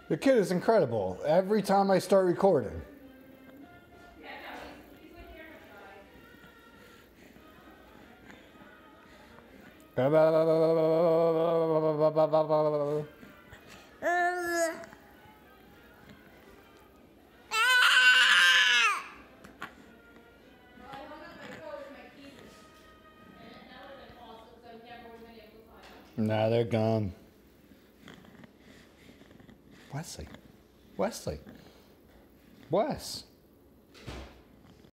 The kid is incredible. Every time I start recording. Nah, they're gone. Wesley. Wesley. Wes.